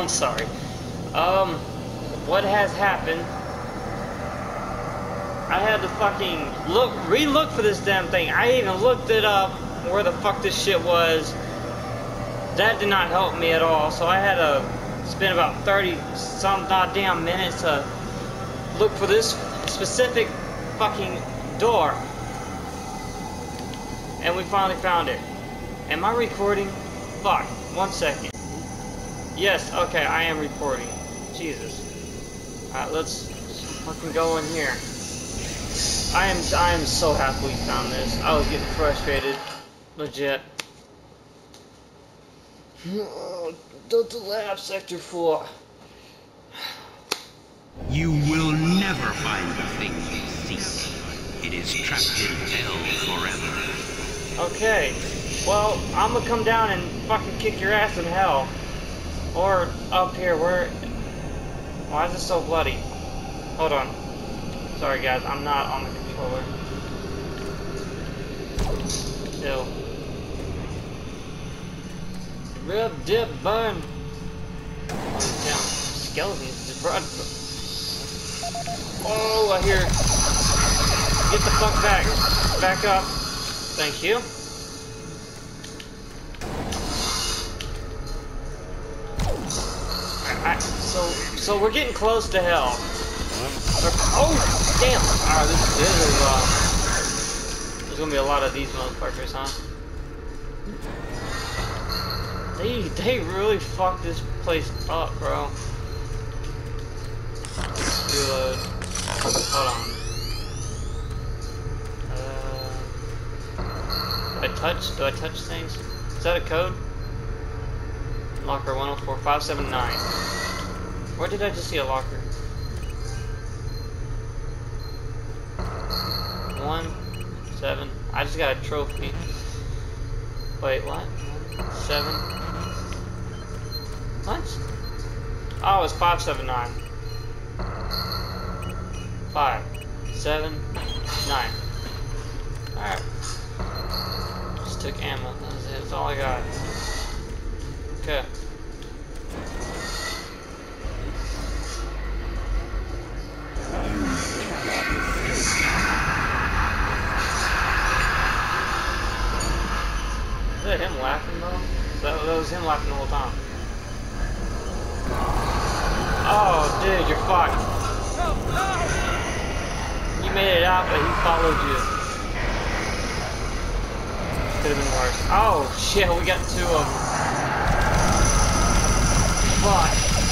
I'm sorry. What has happened? I had to fucking re-look for this damn thing. I even looked it up, where the fuck this shit was. That did not help me at all, so I had to spend about 30 some goddamn minutes to look for this specific fucking door. And we finally found it. Am I recording? Fuck. 1 second. Yes, okay, I am recording. Jesus. Alright, let's fucking go in here. I am so happy we found this. I was getting frustrated. Legit. Delta Lab Sector 4. You will never find the thing you seek. It is trapped in hell forever. Okay. Well, I'm gonna come down and fucking kick your ass in hell. Or up here, where... Why is it so bloody? Hold on. Sorry guys, I'm not on the controller. Chill. Rib, dip, burn. Oh, damn. Skeletons. Just run. Oh, I hear. Get the fuck back. Back up. Thank you. So we're getting close to hell. Oh, damn. Alright, there's gonna be a lot of these motherfuckers, huh? They really fucked this place up, bro. Reload. Hold on. Do I touch things? Is that a code? Locker 104579. Where did I just see a locker? 1-7. I just got a trophy. Wait, what? 7. What? Oh, it's 579. 579. Alright. Just took ammo. That's it. That's all I got. Okay. Is that him laughing though? That was him laughing the whole time. Oh, dude, you're fucked. You made it out, but he followed you. Could have been worse. Oh, shit, we got 2 of them. Fuck.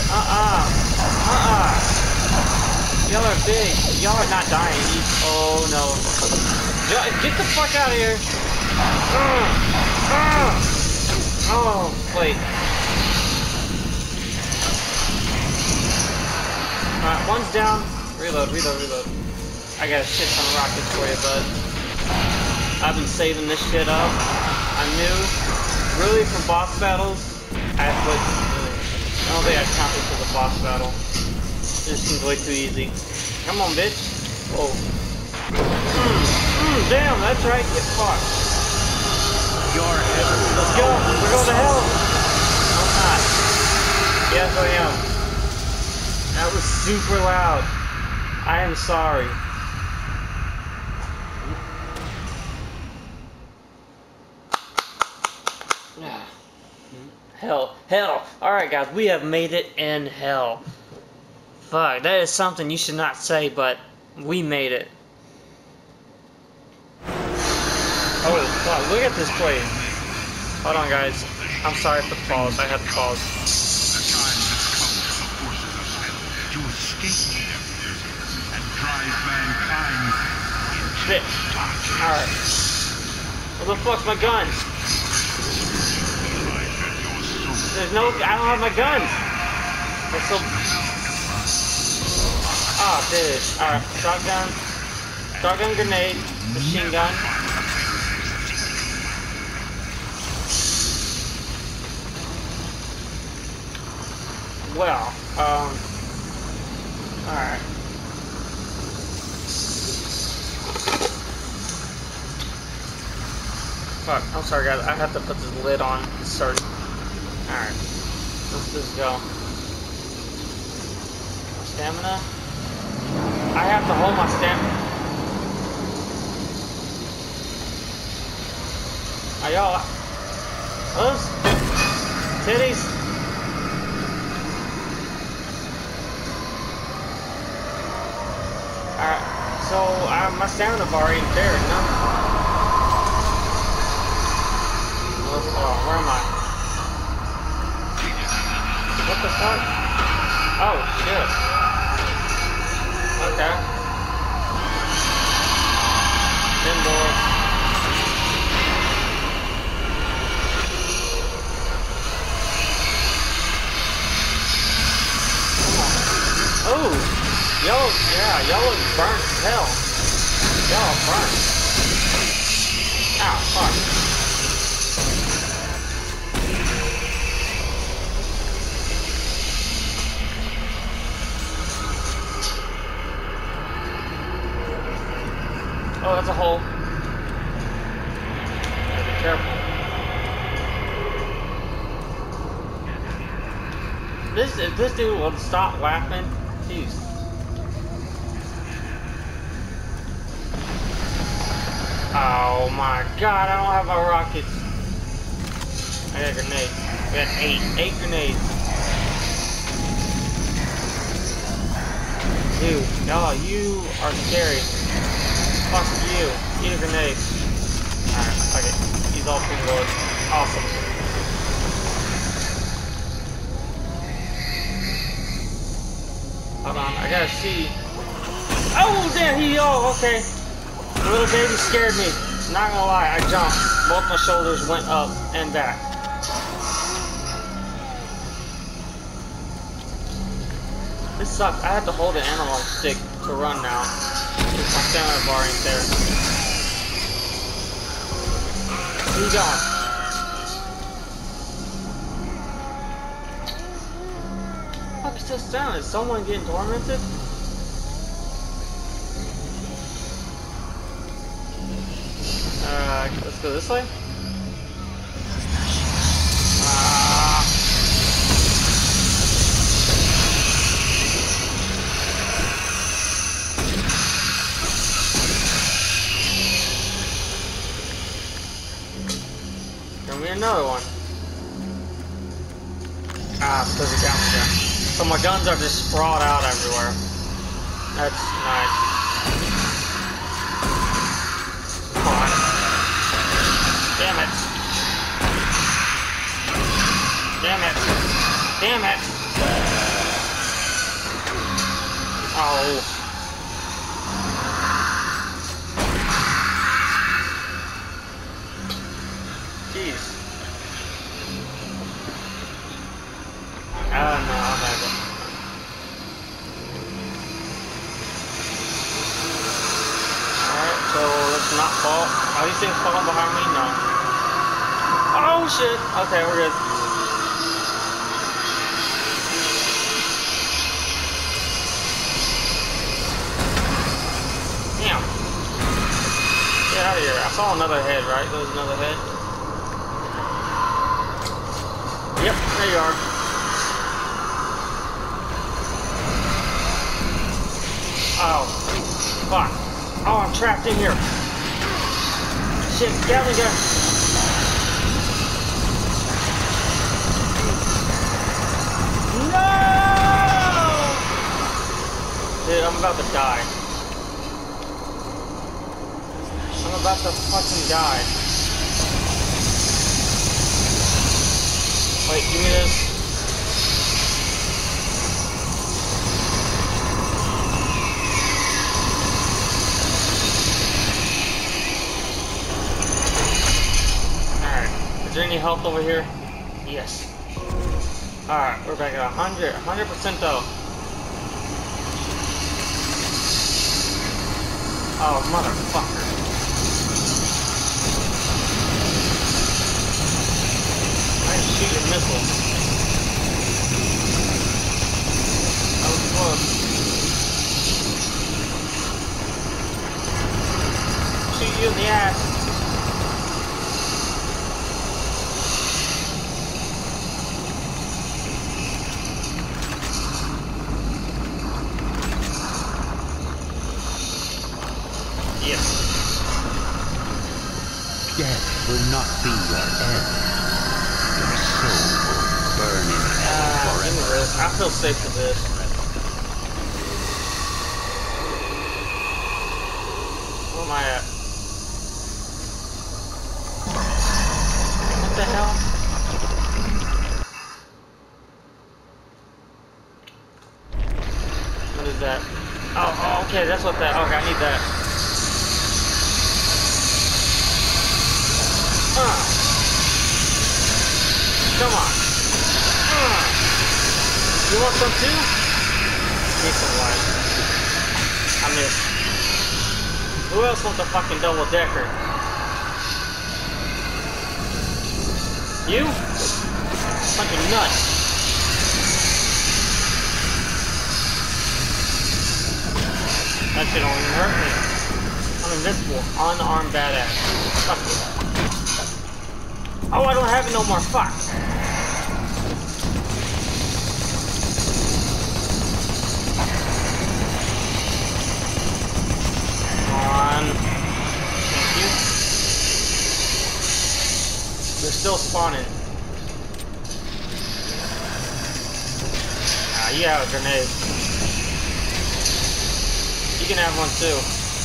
Y'all are big. Y'all are not dying. Oh, no. Get the fuck out of here. Oh, wait. Alright, one's down. Reload. I got a shit ton of rockets for you, bud. I've been saving this shit up. I knew, really, for boss battles, I don't think I counted for the boss battle. This seems way too easy. Come on, bitch. Whoa. Damn, that's right. Get fucked. Let's go. We're going to hell. I'm not. Yes, I am. That was super loud. I am sorry. Hell. Alright guys, we have made it in hell. Fuck, that is something you should not say, but we made it. Oh, fuck, look at this place. Hold on guys. I'm sorry for the pause. I had to pause. Shit. Alright. Where the fuck's my guns? There's no... I don't have my guns! That's so... Oh, dude. Alright. Shotgun grenade. Machine gun. Well, alright. Fuck, I'm sorry guys, I have to put this lid on. It's starting. Alright. Let's just go. stamina. I have to hold my stamina. Are y'all... Those titties. Alright, so my stamina bar ain't there, no? Oh, where am I? What the fuck? Oh, shit. Okay. Indoor. Oh, y'all look burnt as hell. Y'all burnt. Ow, fuck. Oh, that's a hole. Be careful. If this dude will stop laughing, jeez. Oh my god, I don't have my rockets. I got grenades. I got 8 grenades. Dude, y'all, you are scary. Fuck you. Eat a grenade. Alright, fuck it. Use all 2 bullets. Awesome. Hold on, I gotta see. Oh, damn, okay. The little baby scared me. Not gonna lie, I jumped. Both my shoulders went up and back. This sucks. I have to hold an analog stick to run now. My stamina bar ain't there. Where you going? What is this sound? Is someone getting tormented? Let's go this way. Give me another one. Because it got me there. So my guns are just sprawled out everywhere. That's nice. Come on. Damn it. Damn it. Damn it. Oh. Jeez. No, I'm at it. Alright, so let's not fall. Are these things falling behind me? No. Oh shit! Okay, we're good. Damn. Get out of here. I saw another head, right? There was another head. Yep, there you are. Oh, fuck. Oh, I'm trapped in here. Shit, Gatling gun. No! Dude, I'm about to die. I'm about to fucking die. Wait, give me this. Is there any health over here? Yes. Alright, we're back at 100% though. Oh, motherfucker. I can shoot your missiles. That was close. Shoot you in the ass. Yes. Death will not be your end. Your soul will burn in hell Give me forever. this. I feel safe with this. Where am I at? What the hell? What is that? Oh, okay, that's what that. Okay, I need that. Come on. You want some too? Need some life. I missed. Who else wants a fucking double decker? You? Fucking nuts. That shit don't even hurt me. I'm invincible. Unarmed badass. Fuck it. Oh, I don't have it no more. Fuck. Come on. Thank you. They're still spawning. Ah, you have a grenade. You can have one too.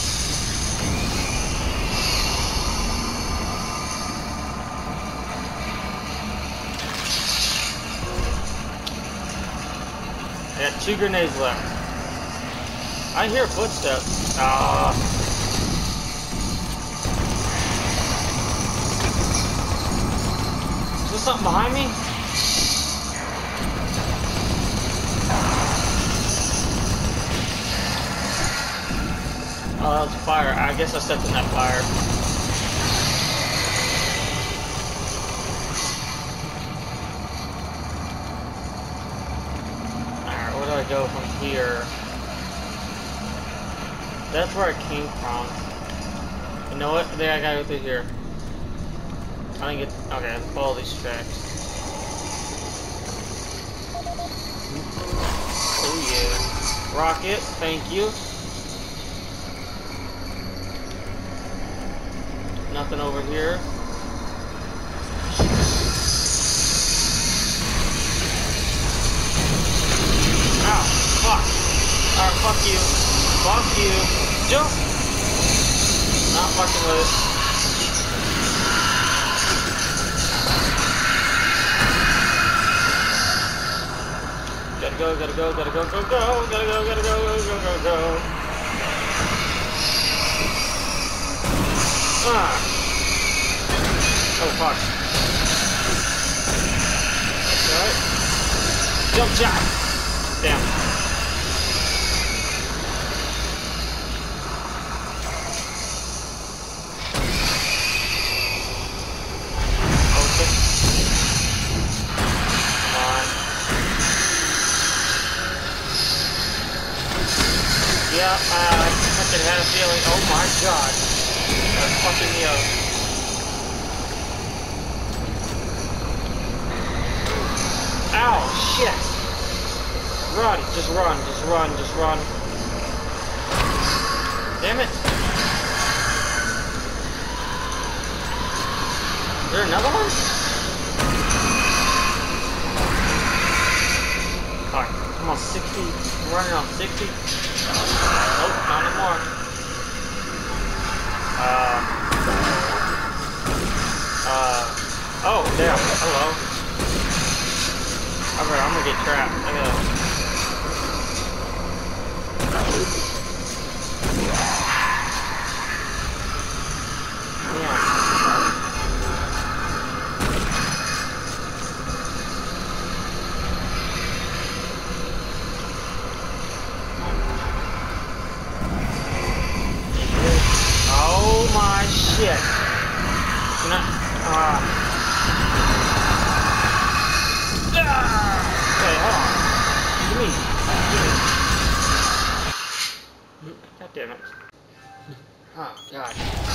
I got 2 grenades left. I hear footsteps. Is there something behind me? Oh, that was a fire. I guess I stepped in that fire. Alright, where do I go from here? That's where I came from. You know what? There, I gotta go through here. I didn't get. Okay, let's follow these tracks. Oh yeah. Rocket, thank you. Nothing over here. Ow, fuck. Alright, fuck you. Fuck you. Jump! Not fucking with it. Gotta go, gotta go, gotta go, go, go, gotta go, gotta go, go, go, go, go. Oh fuck. Alright. Jump shot! Damn. Okay. Come on. Yeah, I fucking had a feeling. Oh my god. That's fucking me up. Ow, shit. Run, just run, just run, just run. Damn it. Is there another one? Fuck, I'm on 60. I'm running on 60. Nope, not anymore. Oh, damn, hello. Alright, I'm gonna get trapped. I gotta... Yeah. Oh my shit. Can I... Okay, hold on. Give me. God damn it. Oh, God.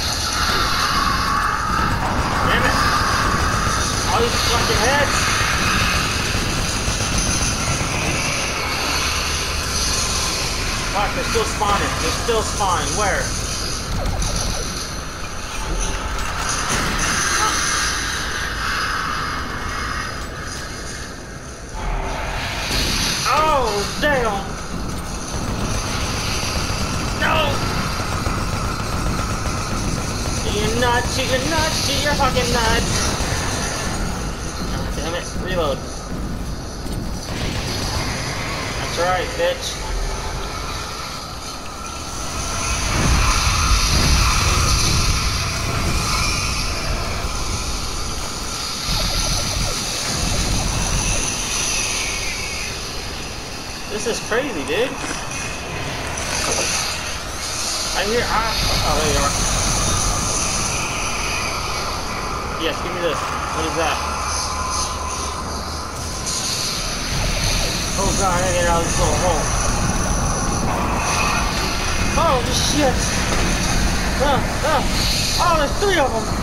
Damn it. All these fucking heads. Fuck, they're still spawning. They're still spawning. Where? Oh, damn! No! You're nuts, you're fucking nuts! Oh, damn it, reload. That's right, bitch. This is crazy, dude. I hear oh, there you are. Yes, give me this. What is that? Oh god, I gotta get out of this little hole. Oh shit! Oh, there's 3 of them!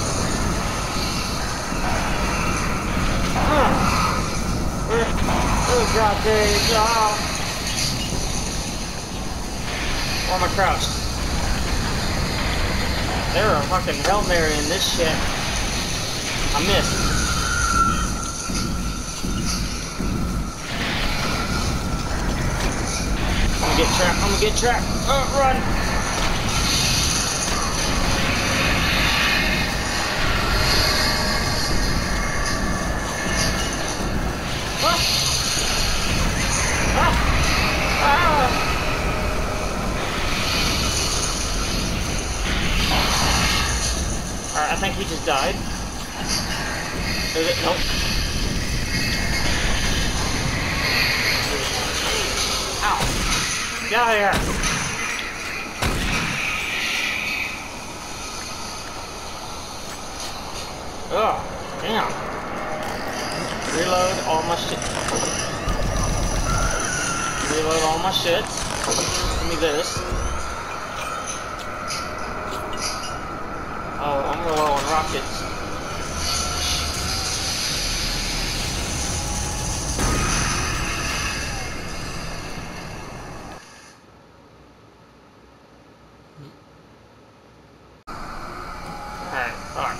Oh god, Dave! Oh. Where am I crouched? They're a fucking Hail Mary in this shit. I missed. I'm gonna get trapped. Run! Alright, I think he just died. Is it? Nope. Ow. Get out of here. Oh, damn. Reload all my shit. Reload all my shit. Give me this. Oh, I'm low on rockets. Alright, fuck.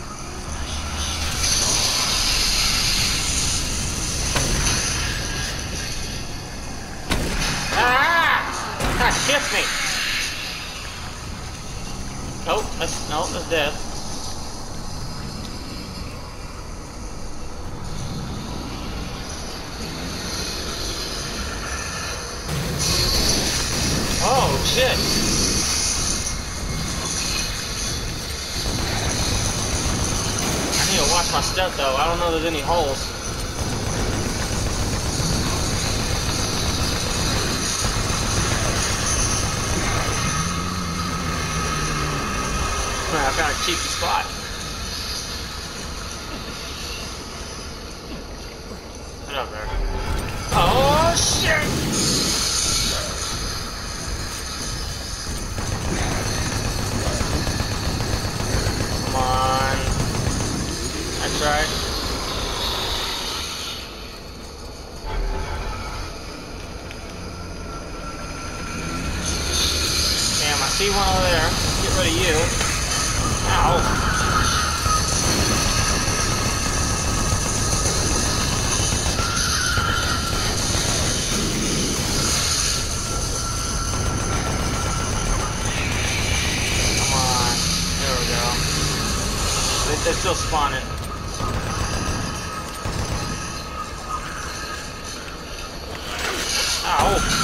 Ah! Shift me! Nope, that's death. Oh, shit! I need to watch my step, though. I don't know if there's any holes. I found a cheeky spot. Get up there. Oh, shit! Come on. That's right. Damn, I see one over there. Get rid of you. Ow. Come on. There we go. They're still spawning. Ow.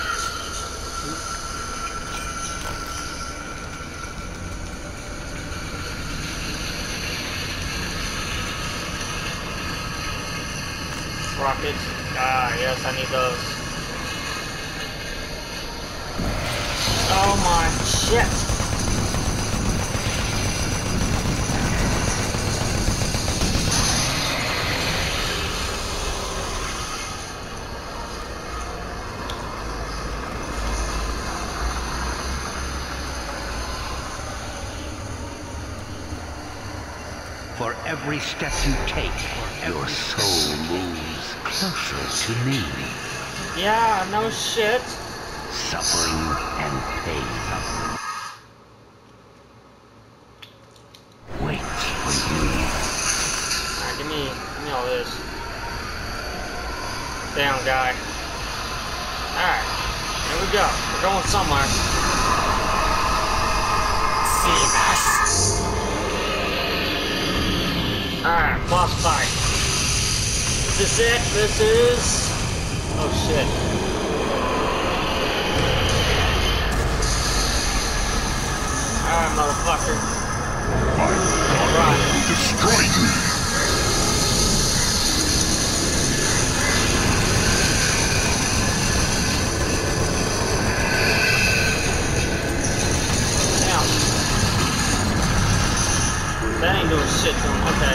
Rockets. Ah, yes, I need those. Oh my shit. For every step you take, your soul moves closer to me. Yeah, no shit. Suffering and pain. Wait for you. Alright, give me all this. Damn, guy. we go. We're going somewhere. Alright, boss fight. Is this it? This is... Oh shit. Alright, motherfucker. Alright. Destroy you! That ain't doing shit to him. Okay.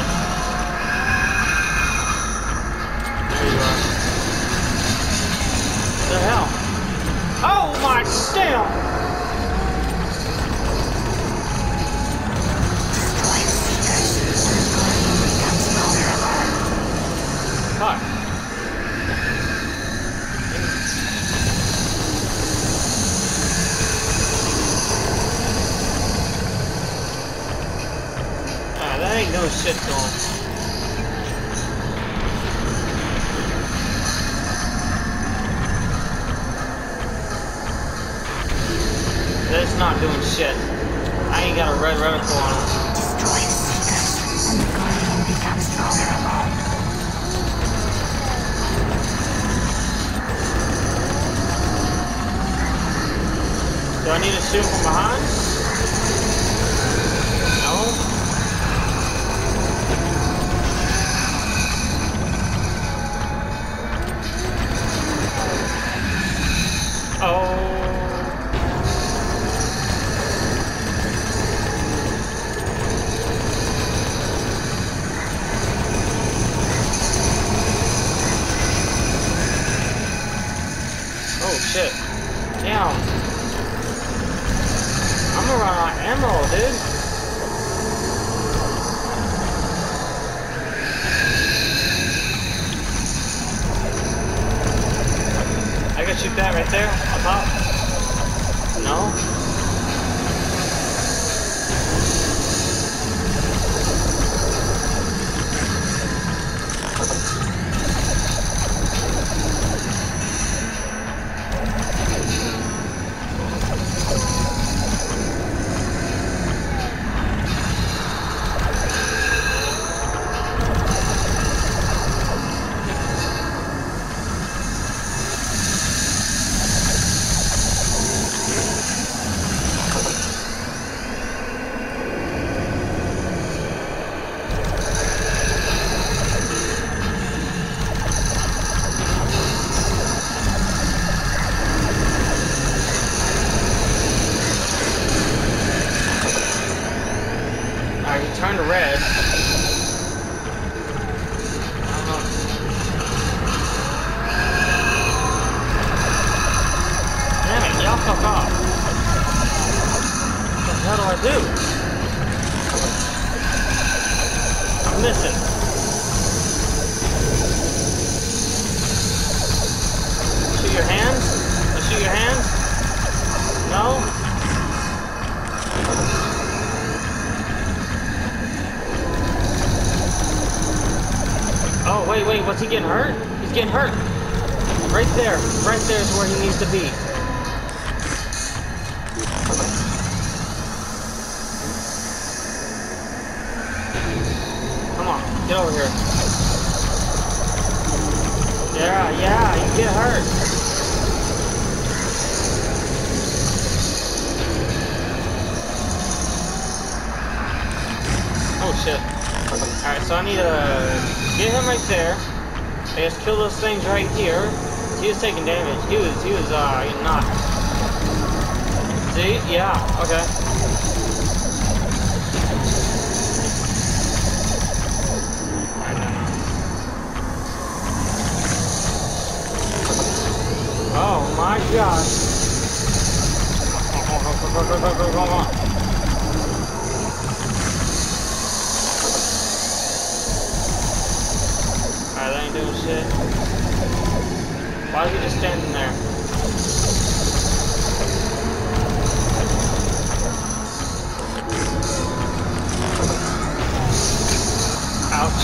There you are. What the hell? Oh my damn! Fuck. That ain't no shit to him. That's not doing shit. I ain't got a red reticle on him. Destroy the seekers, and the Guardian becomes vulnerable. Do I need to shoot from behind? No? Oh. Oh shit. Damn. I'm gonna run out of ammo, dude. I can shoot that right there, up top. No? Turn to red. Damn it, y'all fuck off. What the hell do I do? I'm missing. Shoot your hands? Shoot your hands? No? Oh, wait, what's he getting hurt? He's getting hurt. Right there is where he needs to be. Come on, get over here. Yeah, you get hurt. Oh shit. Alright, so I need to get him right there. I just kill those things right here. He was taking damage. He was not. See? Yeah, okay. Oh my gosh. Go on. Alright, that ain't doing shit. Why is he just standing there? Ouch.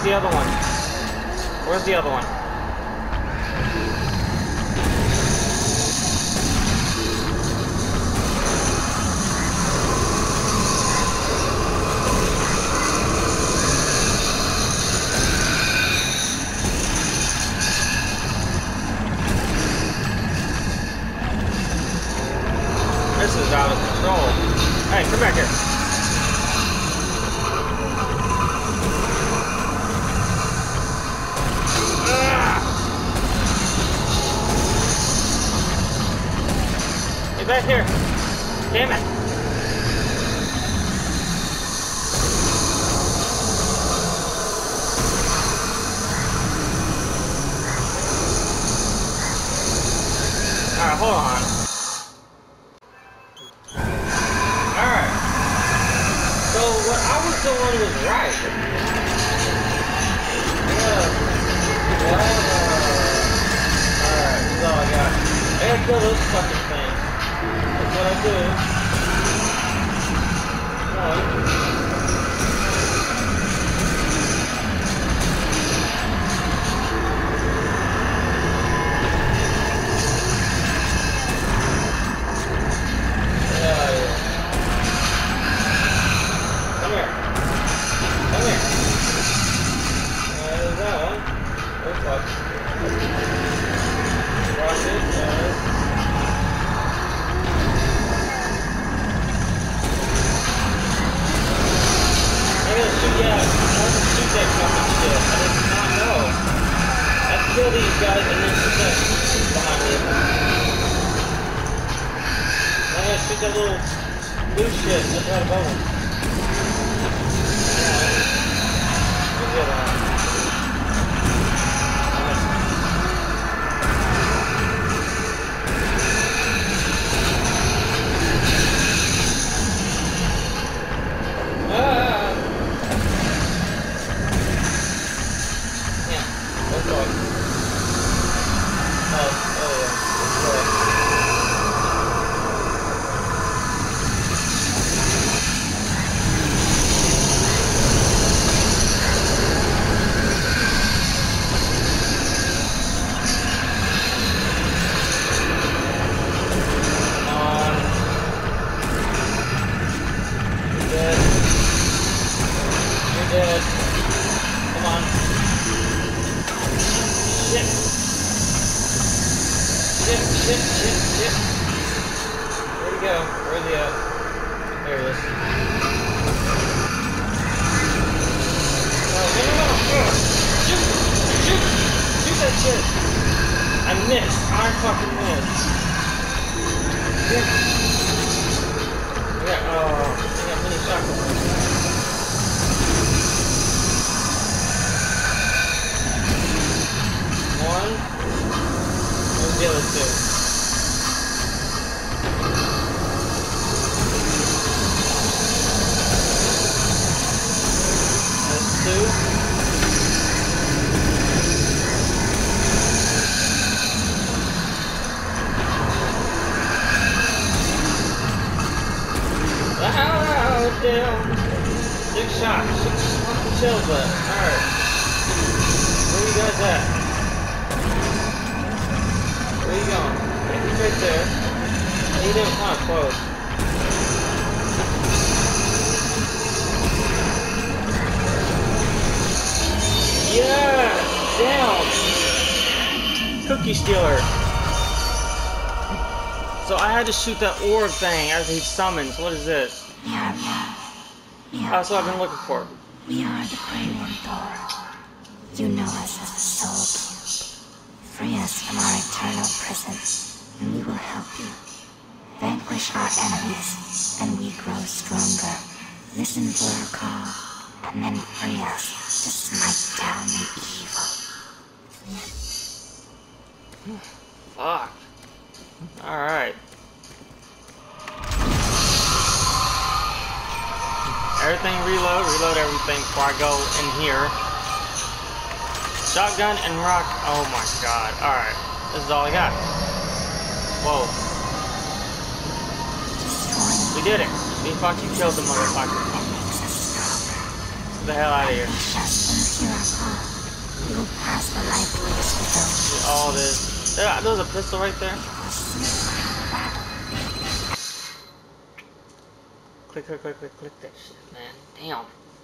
the other one? Where's the other one? This is out of control. Hey, come back here. Get back here. Damn it. Alright, hold on. Alright. So what I was doing was right. Alright, this is all I got. I gotta kill those fucking things. That's what I do. Come here. Come here. There's that one. Oh fuck. Rocket, yeah, I want to shoot that fucking shit. I did not know. Let's kill these guys and then shoot that behind me. I'm gonna shoot that little blue shit that's right above him. Where's the other one? Shit. Where'd he go? Where's he at? There he is. Oh, no. Shoot that shit. I missed. I fucking missed. I got mini shotguns. One. Where's the other two? Damn. 6 shots. 6 fucking shells left. Alright. Where you guys at? Where you going? I think he's right there. He didn't kind of close. Yeah! Damn! Cookie stealer. So I had to shoot that orb thing as he summons. What is this? That's what I've been looking for. We are the Grey One Thor. You know us as a soul cube. Free us from our eternal prison, and we will help you. Vanquish our enemies, and we grow stronger. Listen for our call, and then free us to smite down the evil. Fuck. Alright. Everything reload everything before I go in here. Shotgun and rock. Oh my god. Alright. This is all I got. Whoa. We did it. We fucking killed the motherfucker. Get the hell out of here. You will pass the life race with those. All this. There's a pistol right there. Click that shit, man. Damn.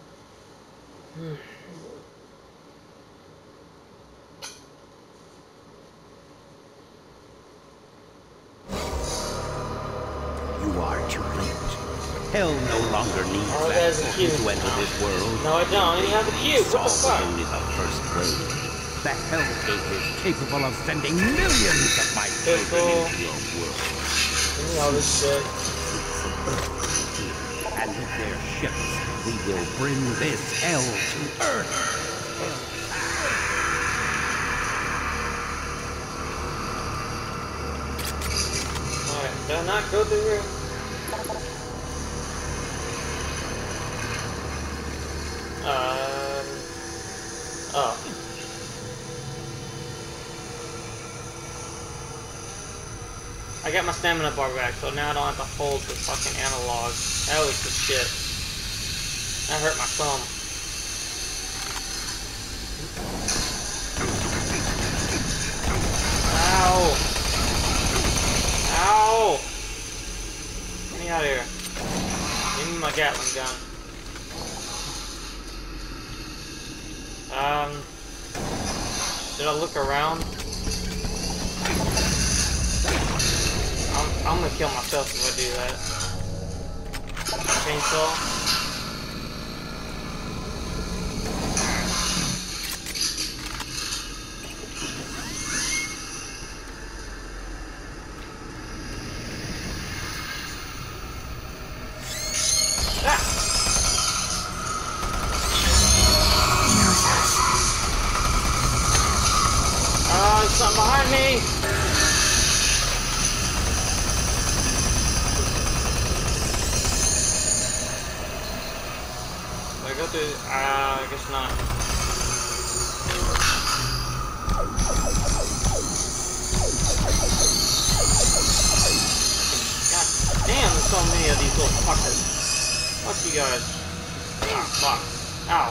You are too late. Hell no longer needs Oh, that there's a portal cube. to enter this world. No, I don't. You have the cube. What the Saul fuck? was only the first blade. The Hellgate is capable of sending millions of my children into your world. Give me all this shit. And with their ships, we will bring this hell to Earth. Alright, did I not go through here? Oh. I got my stamina bar back, so now I don't have to hold the fucking analog. That was the shit. That hurt my thumb. Ow! Ow! Get me out of here. Give me my Gatling gun. Did I look around? I'm gonna kill myself if I do that. Chainsaw. There's something behind me! Did I go through? I guess not. God damn, there's so many of these little fuckers. Fuck you guys. Ah, fuck. Ow.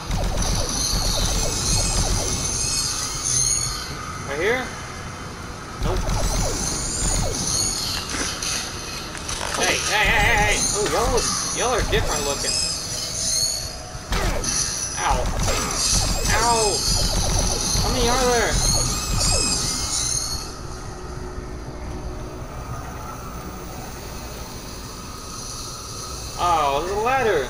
Right here? Nope. Hey! Oh, y'all are different looking. Ow. Ow! How many are there? Oh, there's a ladder.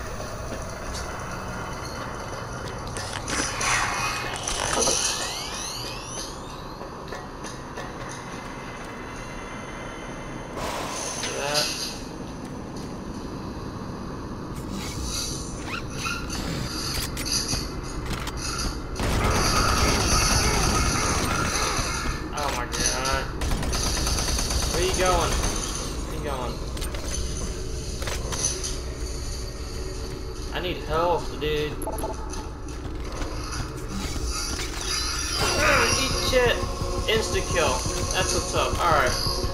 I need health, dude. Eat shit. Insta kill. That's what's up. Alright.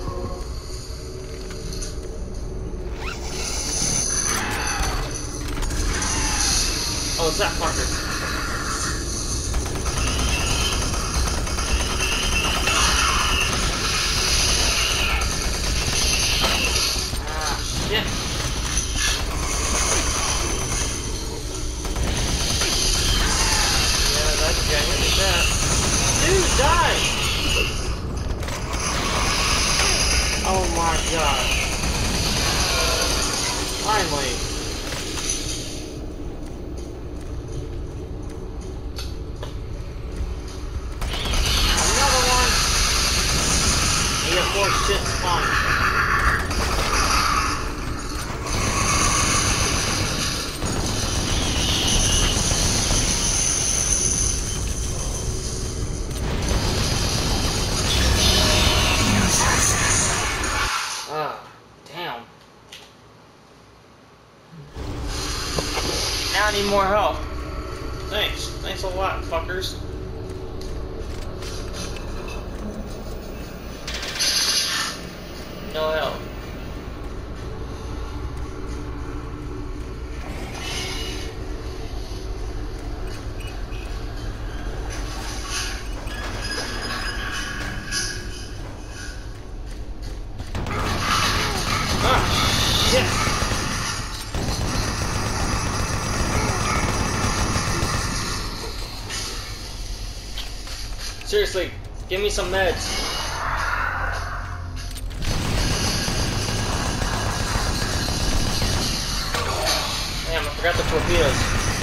Oh, it's that fucker. Shit. Yeah, that guy hit me that. Dude, die! Oh my god. Finally. Another one. You got more shit spawning. Damn. Now I need more help. Thanks. Thanks a lot, fuckers. No help. Seriously, give me some meds. Damn, I forgot the torpedoes.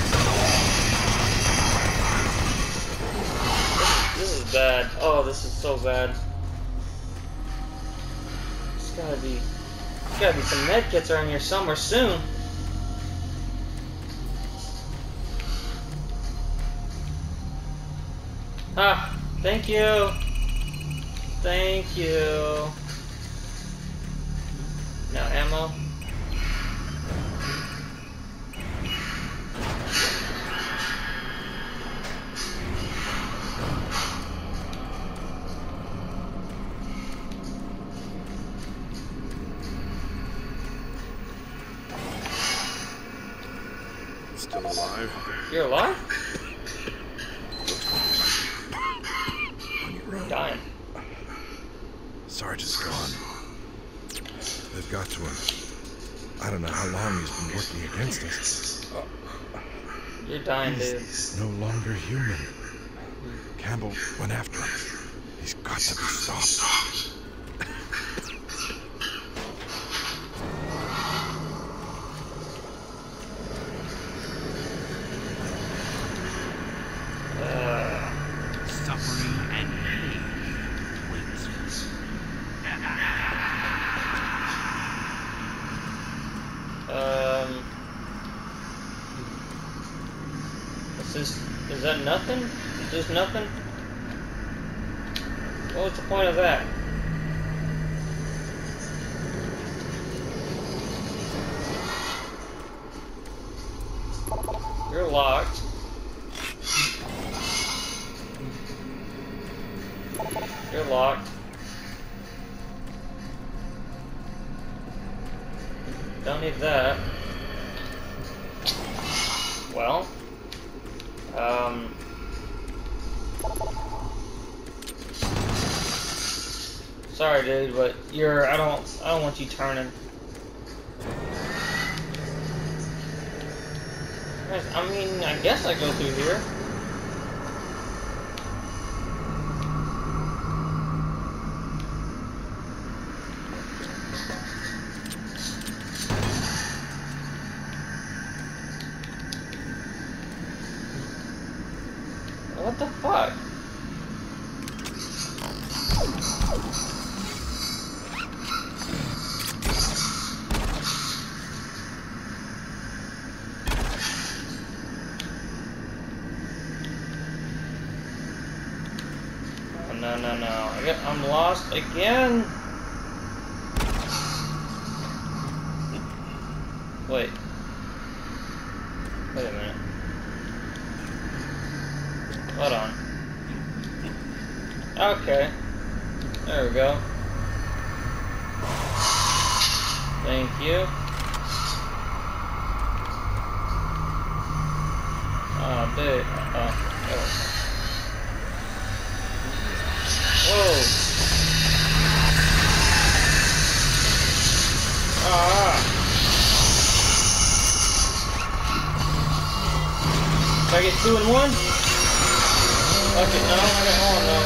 This is bad. Oh, this is so bad. There's gotta be some med kits around here somewhere soon. Ah, thank you. Thank you. No ammo. Still alive? You're alive? On your own. Dying. Sarge is gone. They've got to him. I don't know how long he's been working against us. You're dying, dude. He's no longer human. Campbell went after him. He's got to be stopped. Suffering and pain waits. Is that nothing? Is this nothing? What's the point of that? You're locked. You're locked. Don't need that. Well, sorry, dude, but I don't want you turning. I mean, I guess I go through here. What the fuck? Oh, no. I'm lost again. Wait a minute. Hold on. Okay. There we go. Thank you. Oh, dude. Oh. Whoa. Ah. Did I get 2 in 1? Okay, no, I got one though.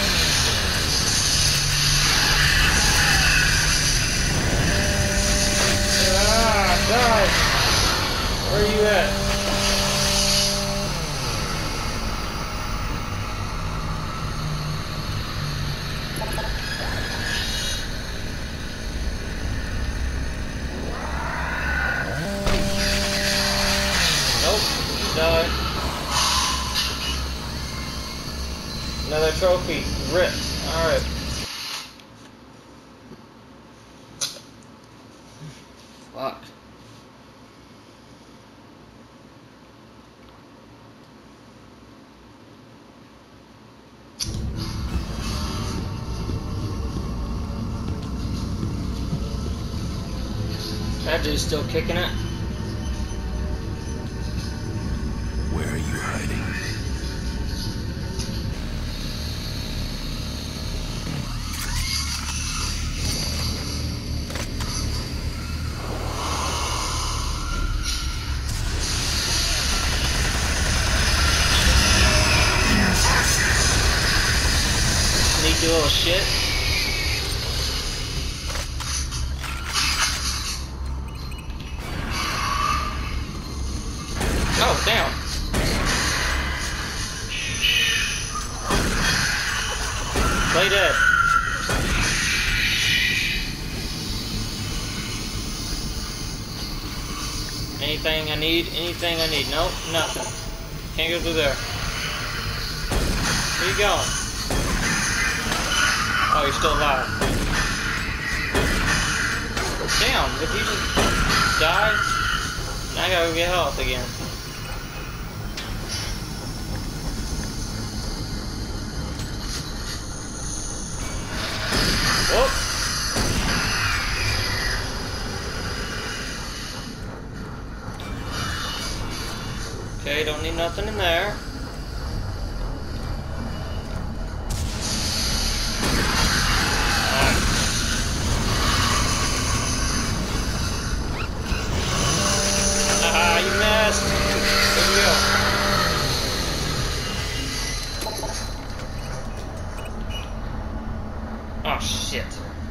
Ah, die! Where are you at? Nope, die. Another trophy. Ripped. Alright. Fuck. That dude's still kicking it. Where are you hiding? shit. Oh, damn. Play dead. Anything I need? Anything I need? Nope, nothing. Can't go through there. Where you going? Oh, you're still alive. Damn, did you just die? Now I gotta go get health again. Whoop! Okay, don't need nothing in there. You missed. Good deal. Oh shit.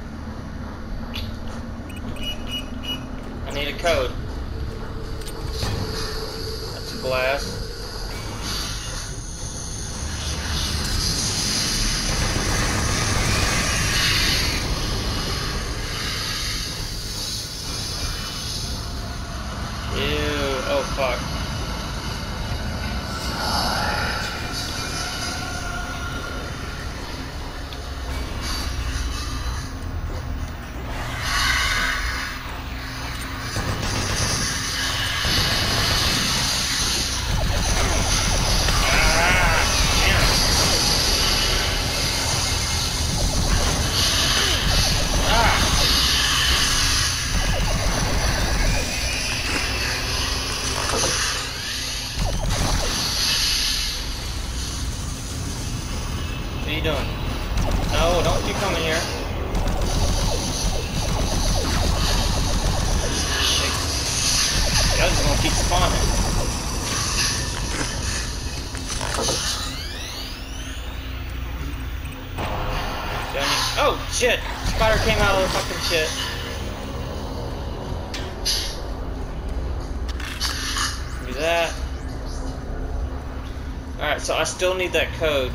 I need a code. That's a glass. Oh fuck. What are you doing? No, don't you come in here. Guys are gonna keep spawning. Oh shit! Spider came out of the fucking shit. Do that. Alright, so I still need that code.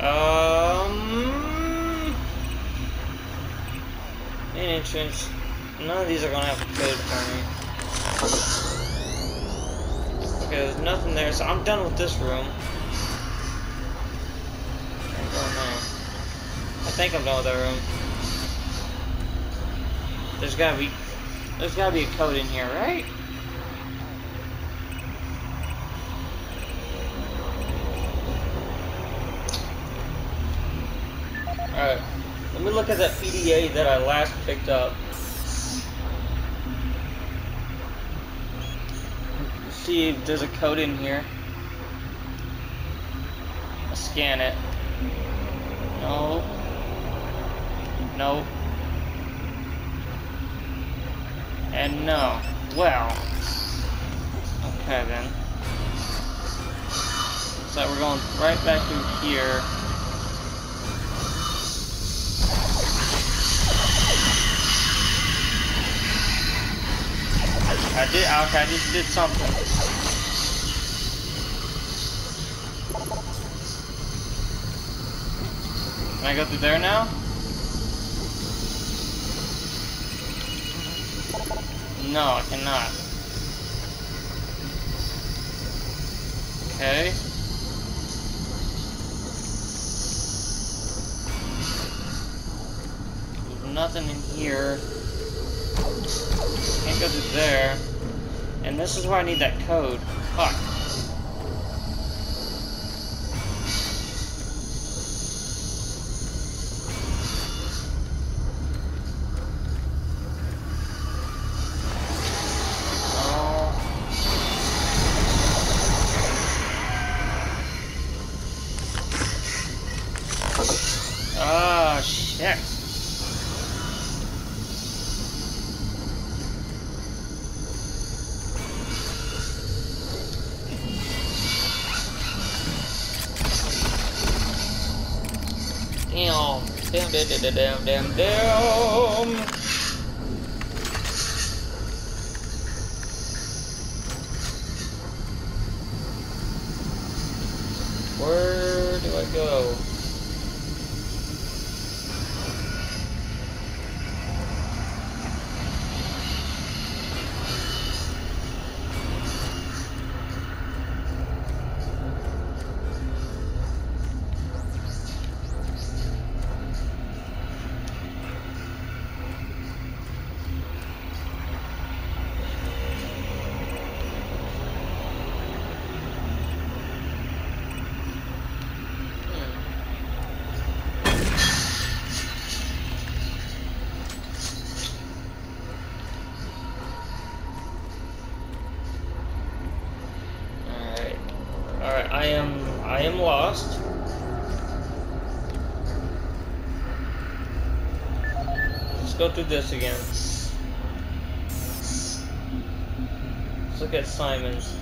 Main entrance. None of these are gonna have a code for me. Okay, there's nothing there, so I'm done with this room. I think I'm done with that room. There's gotta be a code in here, right? Alright, let me look at that PDA that I last picked up. See if there's a code in here. I'll scan it. No. Nope. And no. Well. Okay then. So we're going right back through here. Okay, I just did something. Can I go through there now? No, I cannot. Okay. There's nothing in here. Can't go through there. And this is where I need that code. Fuck. Ah, shit. Damn. Damn, damn, damn, damn, damn, damn. Where do I go? Alright, I am lost. Let's go through this again. Let's look at Simon's.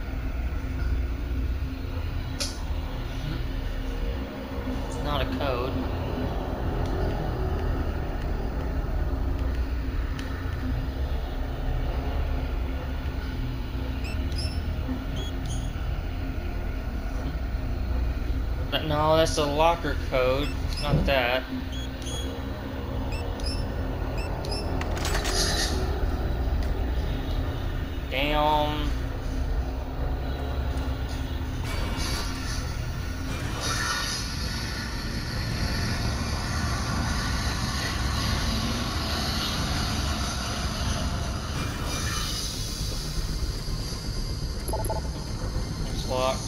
It's not a code. No, that's a locker code, not that. Damn. It's locked.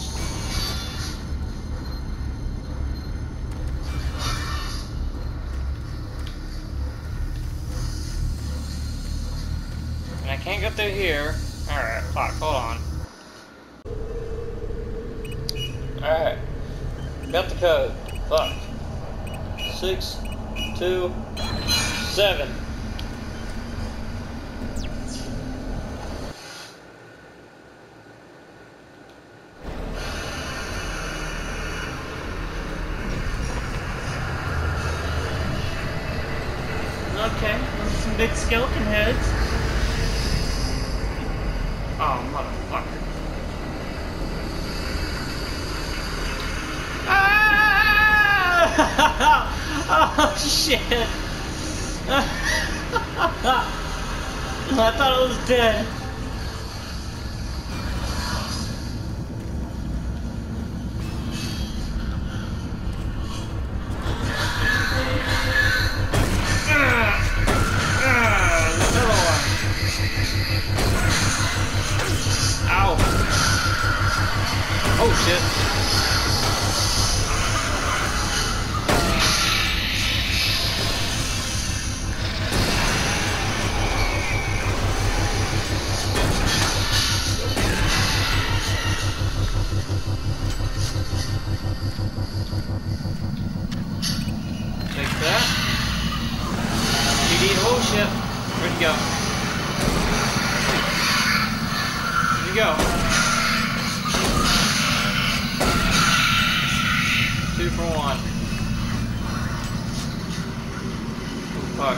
I can't get through here. Alright, fuck, hold on. Alright. Got the code. Fuck. 6, 2, 7. Okay, those are some big skeleton heads. Oh, motherfucker. Ah! Oh shit! I thought it was dead. Ow. Oh shit. Take that. PD, oh shit. Where'd you go? Where'd you go? 2 for 1. Oh fuck.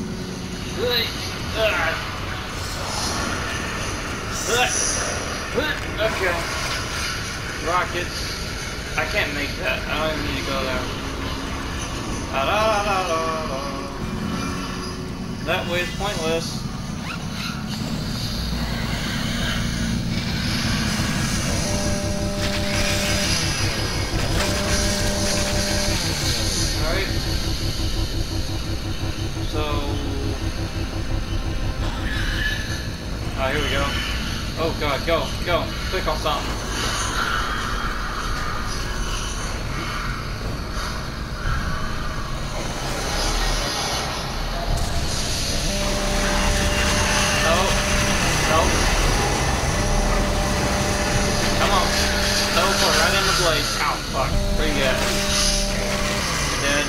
Okay. Rockets. I can't make that. I don't even need to go there. Da, da, da, da, da. That way is pointless. Alright. So... oh, here we go. Oh god, go, go. Click on something. Right in the blade. Ow, fuck. Where you at? You're dead.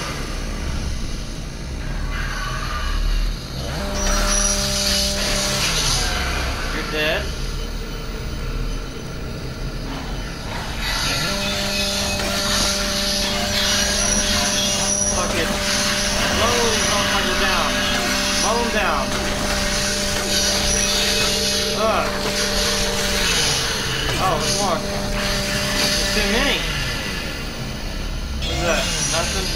You're dead. Fuck it. fuck? Oh, there's more. There's too many. What's that? Nothing?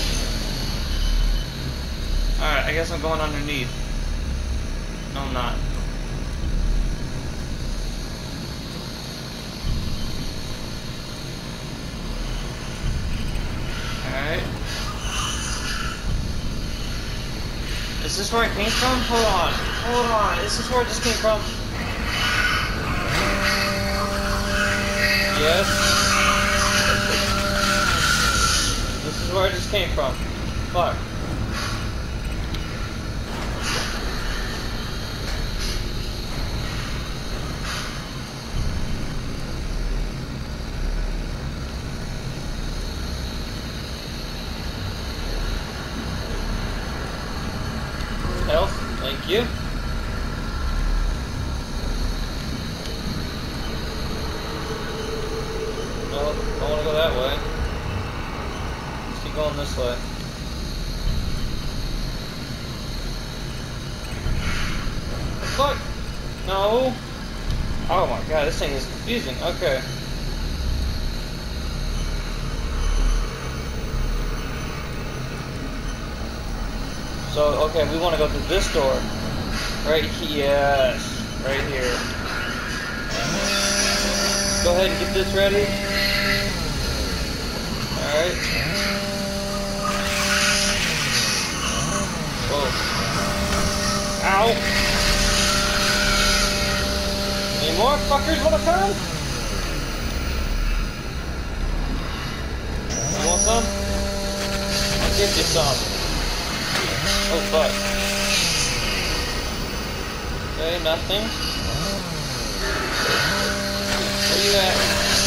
Alright, I guess I'm going underneath. No, I'm not. Alright. Is this where I came from? Hold on. Hold on. Is this where I just came from? Yes. This is where I just came from. Fuck. Health, thank you. No, I want to go that way. Let's keep going this way. Fuck! No! Oh my god, this thing is confusing. Okay. So, okay, we want to go to this door. Right here. Yes. Right here. Go ahead and get this ready. Alright. Whoa. Ow! Any more fuckers wanna come? You want some? I'll give you some. Oh fuck. Okay, nothing. Where you at?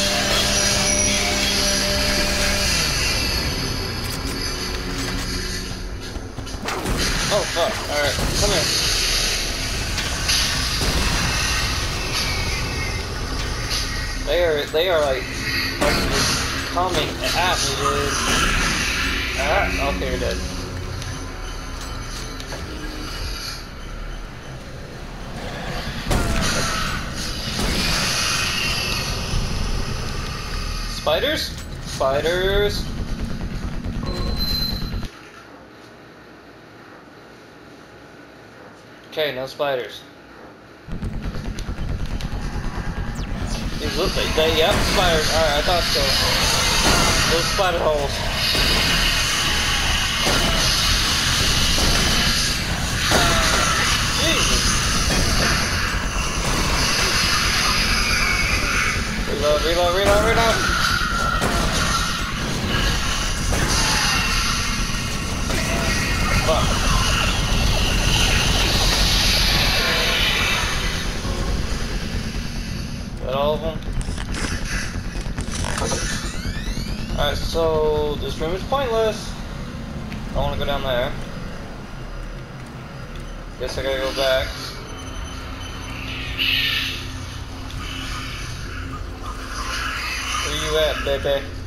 Oh fuck, alright, come here. They are like coming at me, dude. Ah, okay, you're dead. Spiders? Spiders. Okay, no spiders. These look like yep, spiders. Alright, I thought so. Those spider holes. Jesus. Reload, reload, reload, reload. Fuck. Is that all of them? Alright, so this room is pointless. I want to go down there. Guess I gotta go back. Where you at, baby?